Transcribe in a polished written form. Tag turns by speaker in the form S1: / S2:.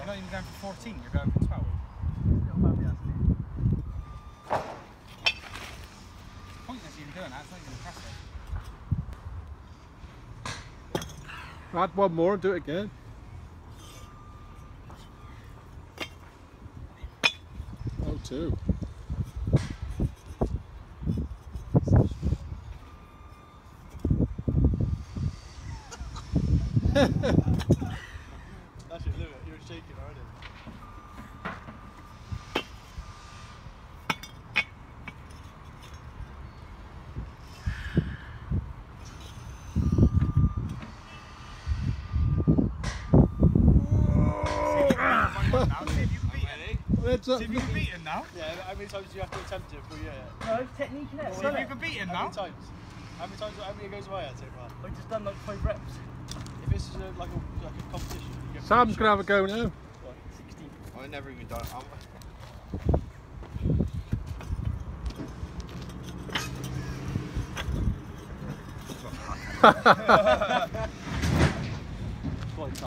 S1: You're not even going for 14, you're going for 12. Pointless even doing that, it's not even impressive.
S2: Add one more and do it again. Oh, two.
S3: That's your limit, you're shaking already.
S2: See
S1: if you can beat him now.
S3: Yeah, how many times do you have to attempt it before you get it?
S4: No, it's technique in it.
S1: See if you can beat him now.
S3: How many times? How many goes away so far?
S4: I've just done like 5 reps.
S3: If this is like a competition, you get
S2: Sam's gonna have a go now.
S3: what, 16?
S5: I've never even done it.